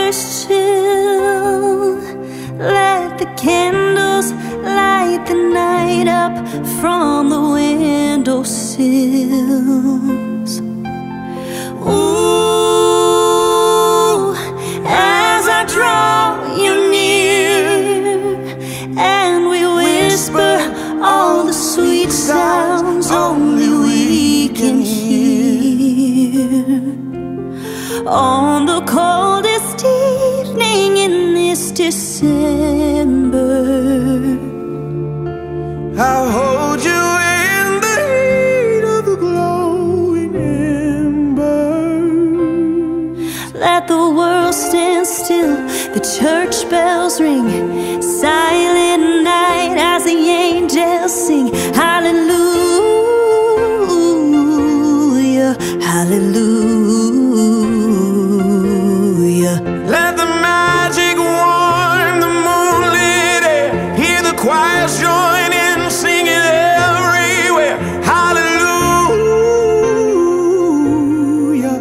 is chill. Let the candles light the night up from the windowsills. Ooh, as I draw you near and we whisper all the sweet sounds only we can hear. On the coldest evening in this December, I'll hold you in the heat of the glowing ember. Let the world stand still, the church bells ring. Silent night as the angels sing. Hallelujah, hallelujah. Let the magic warm the moonlit air. Hear the choirs join in, singing everywhere. Hallelujah,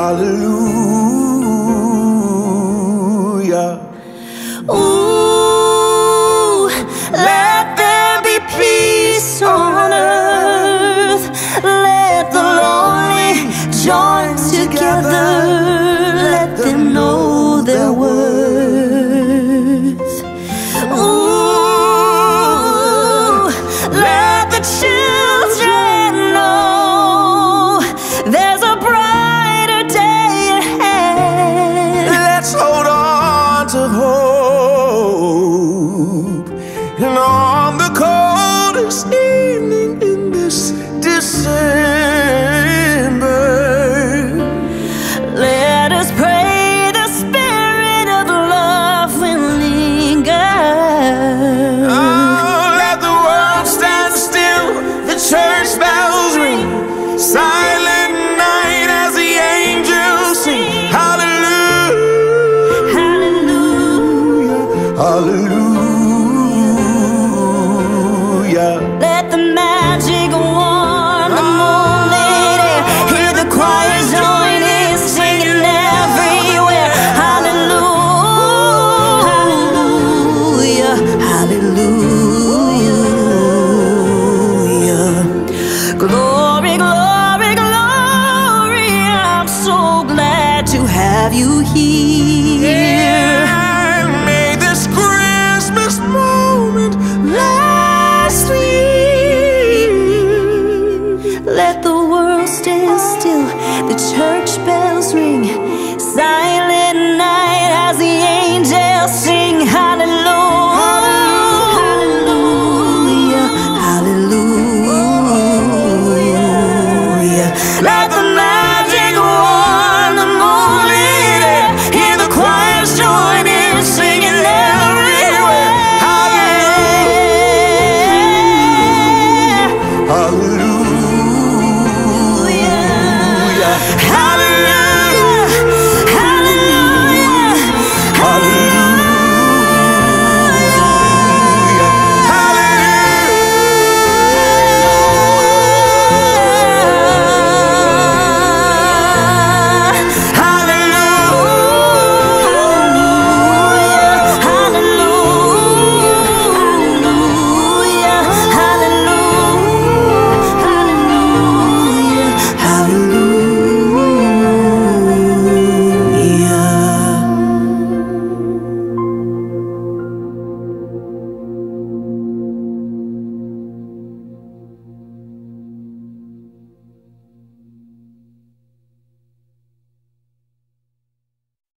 hallelujah. Ooh, let there be peace on earth. Let the lonely join together. Let them know their worth. Ooh, let the children know there's a brighter day ahead. Let's hold on to hope. And on the coldest evening in this December, let us pray the spirit of love will linger. oh, let the world stand still, the church bells ring. Silent night as the angels sing. Hallelujah, Hallelujah. hallelujah. Let the magic warm the moonlit air. Hear the choir join in, singing everywhere. Hallelujah, hallelujah. Glory, glory, glory. I'm so glad to have you here. And may this Christmas moment last year. Let the world stand still, the church